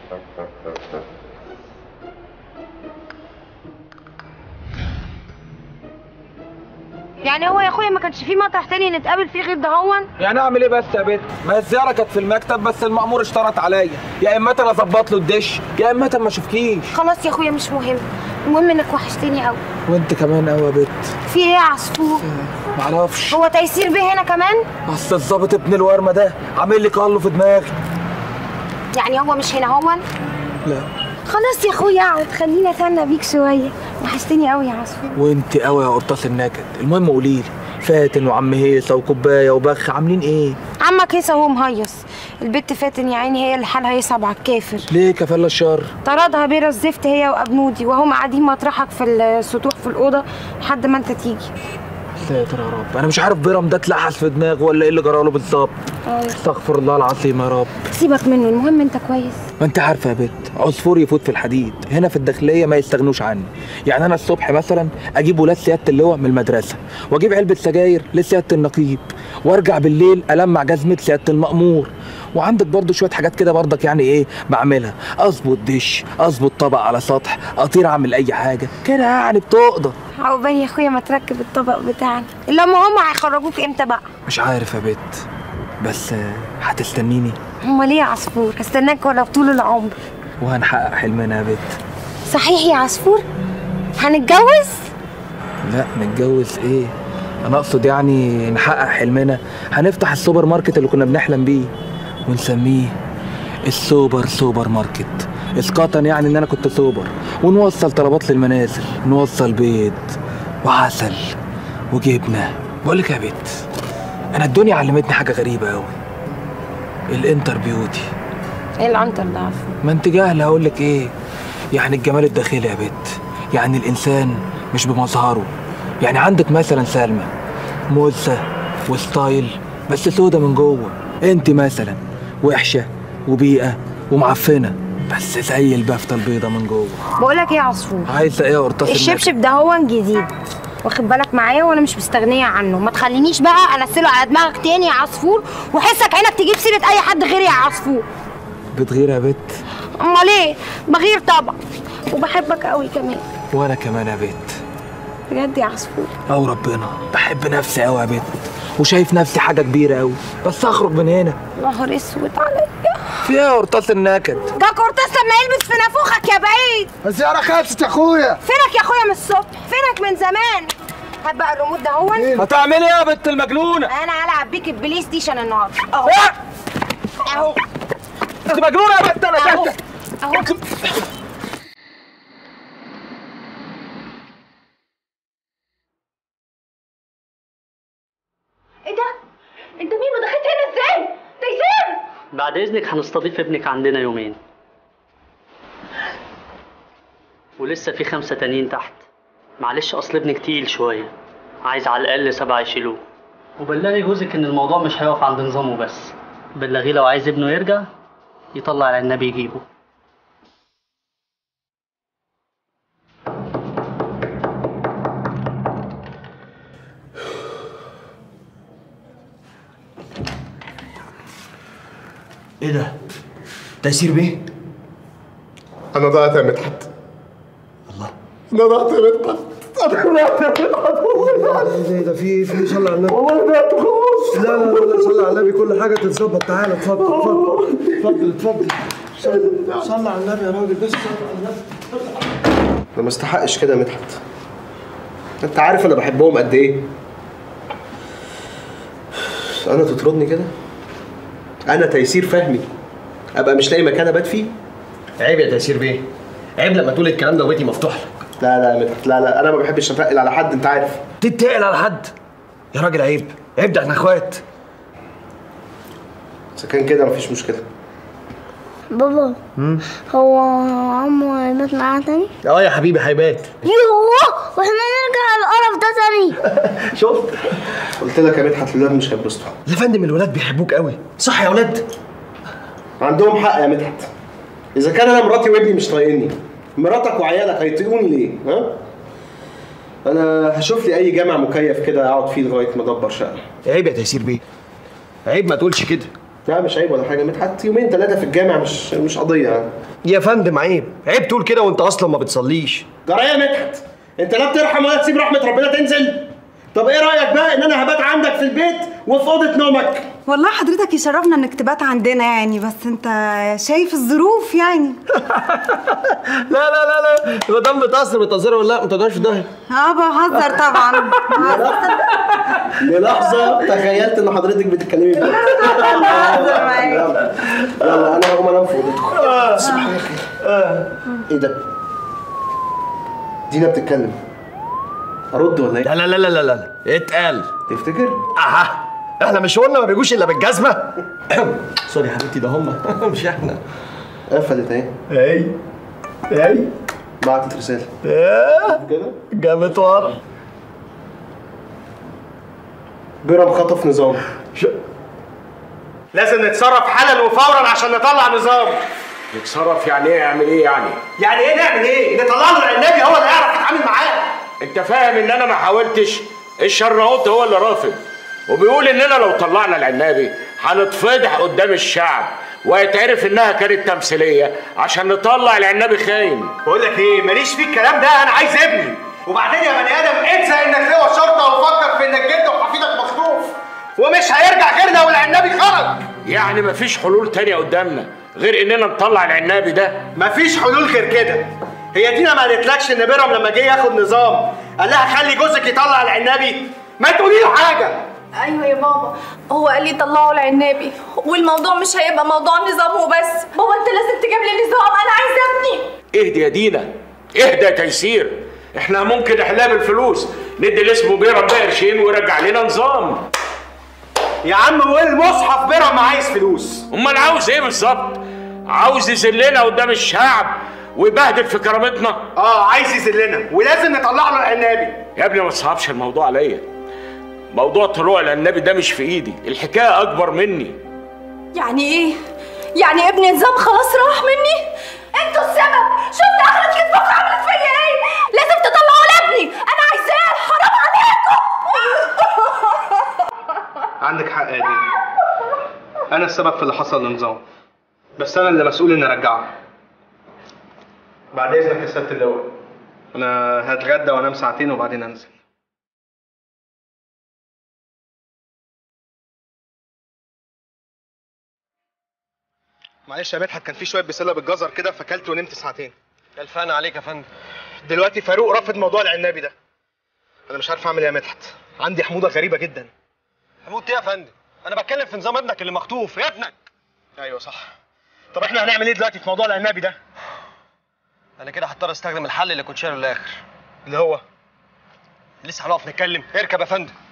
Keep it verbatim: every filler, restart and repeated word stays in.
يعني هو يا اخويا ما كانش في مطرح تاني نتقابل فيه غير دهون؟ يعني اعمل ايه بس يا بنت؟ ما الزياره كانت في المكتب بس المأمور اشترط عليا، يا اما انا اظبط له الدش يا اما ما اشوفكيش. خلاص يا اخويا مش مهم، المهم انك وحشتني قوي. وانت كمان قوي يا بنت. في ايه يا عصفور؟ معرفش. هو تيسير بيه هنا كمان؟ اصل الظابط ابن الورمه ده عامل لي قله في دماغي. يعني هو مش هنا هون؟ لا. خلاص يا اخويا اقعد، خليني اتهنى بيك شويه، وحشتني قوي يا عصفور. وانت قوي يا قرطاس النكد. المهم قولي لي، فاتن وعم هيصه وكوبايه وبخ عاملين ايه؟ عمك هيصه وهو مهيص، البت فاتن يا عيني هي اللي حالها يصعب على الكافر. ليه كفاله الشر؟ طردها بيرة الزفت هي وابنودي، وهم قاعدين مطرحك في السطوح في الاوضه لحد ما انت تيجي. ساتر يا رب، انا مش عارف بيرم ده اتلحس في دماغه ولا ايه اللي جراله بالظبط. استغفر الله العظيم يا رب. سيبك منه، المهم انت كويس. ما انت عارفه يا بت، عصفور يفوت في الحديد، هنا في الداخليه ما يستغنوش عني. يعني انا الصبح مثلا اجيب ولاد سياده اللواء من المدرسه، واجيب علبه سجاير لسياده النقيب، وارجع بالليل المع جزمه سياده المأمور. وعندك برضو شويه حاجات كده برضك يعني ايه بعملها، اظبط دش، اظبط طبق على سطح، اطير اعمل اي حاجه كده يعني بتقدر. عقبال يا اخويا ما تركب الطبق بتاعنا، الا ما هم هيخرجوك امتى بقى؟ مش عارف يا بت، بس هتستنيني؟ امال ايه يا عصفور؟ هستناك ولو طول العمر. وهنحقق حلمنا يا بت. صحيح يا عصفور؟ هنتجوز؟ لا نتجوز ايه؟ انا اقصد يعني نحقق حلمنا، هنفتح السوبر ماركت اللي كنا بنحلم بيه ونسميه السوبر سوبر ماركت، اسقاطا يعني ان انا كنت سوبر، ونوصل طلبات للمنازل، نوصل بيض وعسل وجبنه. بقول لك يا بت، انا الدنيا علمتني حاجه غريبه قوي، الانتر بيوتي. ايه العنتر ده عفوا؟ ما انت جاهله هقول لك ايه، يعني الجمال الداخلي يا بت، يعني الانسان مش بمظهره. يعني عندك مثلا سلمى موزه وستايل بس سودا من جوه، انت مثلا وحشه وبيئه ومعفنه بس زي البافته البيضه من جوه. بقول لك ايه يا عصفور؟ عايزه ايه يا قرطاس؟ الشبشب ده هو جديد، واخد بالك معايا، وانا مش مستغنيه عنه، ما تخلينيش بقى انسله على دماغك تاني يا عصفور، وحسك عينك تجيب سيره اي حد غيري يا عصفور. بتغير يا بت؟ امال ايه؟ بغير طبعا، وبحبك قوي كمان. وانا كمان يا بت. بجد يا عصفور؟ او ربنا بحب نفسي قوي يا بت، وشايف نفسي حاجه كبيره قوي، بس اخرج من هنا. نهار اسود عليا. في ايه يا قرطاس النكد؟ ده قرطاس لما يلبس في نافوخك يا بعيد. الزياره خلصت يا اخويا. فينك يا اخويا من الصبح؟ فينك من زمان؟ هات بقى الريموت ده هون. هتعملي ايه يا بت المجنونه؟ انا هلعب بيك البلاي ستيشن النهارده اهو. اهو. انت مجنونه يا بت؟ انا اهو اهو. ايه ده؟ انت مين ودخلت هنا ازاي؟ تيسير! بعد اذنك هنستضيف ابنك عندنا يومين، ولسه في خمسه تانيين تحت. معلش اصل ابنك تقيل شويه، عايز على الاقل سبعه يشيلوه. وبلغي جوزك ان الموضوع مش هيقف عند نظامه بس، بلغيه لو عايز ابنه يرجع يطلع على النبي يجيبه. ايه ده؟ تيسير بيه؟ انا ضاعت يا مدحت. الله، انا ضاعت يا مدحت. انا ضاعت يا مدحت والله. ايه ده؟ في في صلي على النبي. والله ضاعت خلاص. لا لا لا صلي على النبي، كل حاجه تتظبط. تعالى اتفضل اتفضل اتفضل اتفضل. صلي على النبي يا راجل، بس صلي على النبي. انا ما استحقش كده يا مدحت. انت عارف انا بحبهم قد ايه؟ انا تطردني كده؟ انا تيسير فهمي ابقى مش لاقي مكان ابات فيه؟ عيب يا تيسير بيه، عيب لما تقول الكلام ده وبيتي مفتوح لك. لا لا يا مدحت، لا لا، انا ما بحبش اتقل على حد، انت عارف. تتقل على حد يا راجل؟ عيب عيب، ده احنا اخوات. اذا كان كده مفيش مشكله. بابا مم؟ هو عمو هيبات معانا تاني؟ اه يا حبيبي هيبات. يوه، واحنا نرجع القرف ده تاني؟ شفت؟ قلت لك يا مدحت الولاد مش هيتبسطوا. يا فندم الولاد بيحبوك قوي، صح يا ولاد؟ عندهم حق يا مدحت. اذا كان انا مراتي وابني مش طايقني، مراتك وعيالك هيطيقوني ليه؟ ها؟ انا هشوف لي اي جامع مكيف كده اقعد فيه لغايه ما ادبر شقه. عيب يا تيسير بيه، عيب ما تقولش كده. لا مش عيب ولا حاجه مدحت، يومين ثلاثه في الجامع مش مش قضيه يعني. يا فندم عيب، عيب تقول كده وانت اصلا ما بتصليش. جرى يا مدحت؟ انت لا بترحم ولا تسيب رحمه ربنا تنزل؟ طب ايه رايك بقى ان انا هبات عندك في البيت وفي اوضه نومك؟ والله حضرتك يشرفنا انك تبات عندنا يعني، بس انت شايف الظروف يعني. لا لا لا لا مدام بتأثر بتأثر ولا لا ما تقدرش في داهيه. اه بهزر طبعا. للحظه تخيلت ان حضرتك بتتكلمي بجد. يلا يلا انا هقوم انام في اوضتكم. صباح الخير. ايه ده؟ دينا بتتكلم. ارد ولا ايه؟ لا لا لا لا لا اتقل. تفتكر؟ اها احنا مش قلنا ما بيجوش الا بالجزمه؟ سوري يا حبيبتي ده هم مش احنا. قفلت اهي. اي اي بعتت رساله. ايه كده؟ جابت ورا. بيرم خطف نظام. ش... لازم نتصرف حالا وفورا عشان نطلع نظام. نتصرف يعني ايه؟ يعمل ايه يعني؟ يعني ايه نعمل ايه؟ نطلع له العنابي هو اللي يعرف يتعامل معاه. انت فاهم ان انا ما حاولتش؟ الشرنقوط هو اللي رافض وبيقول اننا لو طلعنا العنابي هنتفضح قدام الشعب ويتعرف انها كانت تمثيليه عشان نطلع العنابي خاين. بقول لك ايه، ماليش فيه الكلام ده، انا عايز ابني. وبعدين يا بني ادم انسى انك لواء شرطه وفكر في انك جد وحفيدك مخطوف ومش هيرجع غير لو العنابي خرج. يعني مفيش حلول تانية قدامنا غير اننا نطلع العنابي ده؟ مفيش حلول غير كده. هي دينا ما قالتلكش ان بيرم لما جه ياخد نظام قال لها خلي جوزك يطلع العنابي؟ ما تقولي له حاجه. ايوه يا بابا، هو قال لي طلعوا العنابي والموضوع مش هيبقى موضوع نظام وبس. بابا انت لازم تجيب لي نظام، انا عايزه ابني. اهدي يا دينا، اهدى يا تيسير. احنا ممكن نحلها بالفلوس، ندي اللي اسمه بيرم ده قرشين ويرجع لنا نظام. يا عم والمصحف بيرم عايز فلوس. امال عاوز ايه بالظبط؟ عاوز يذلنا قدام الشعب ويبهدل في كرامتنا؟ اه عايز يذلنا ولازم نطلع له العنابي. يا ابني ما تصعبش الموضوع عليا. موضوع طلوع العنابي ده مش في ايدي، الحكايه اكبر مني. يعني ايه؟ يعني ابن نظام خلاص راح مني؟ انتوا السبب. شفت اخرة كذبكم عملت فيا ايه؟ لازم تطلعوا لابني، انا عايزاه، حرام عليكم. عندك حق يا دينا، انا السبب في اللي حصل لنظام، بس انا اللي مسؤول اني ارجعه. بعد اذنك يا سياده اللواء، انا هتغدى وانام ساعتين وبعدين انزل. معلش يا مدحت، كان في شويه بسله بالجزر كده فكلت ونمت ساعتين. الفان عليك يا فندم. دلوقتي فاروق رافض موضوع العنابي ده. انا مش عارف اعمل ايه يا مدحت، عندي حموضه غريبه جدا. هموت ايه يا فندم؟ انا بتكلم في نظام ابنك اللي مخطوف، يا ابنك. ايوه صح. طب احنا هنعمل ايه دلوقتي في موضوع العنابي ده؟ انا كده هضطر استخدم الحل اللي كنت شايله للاخر. اللي هو لسه هنقف نتكلم؟ اركب يا فندم.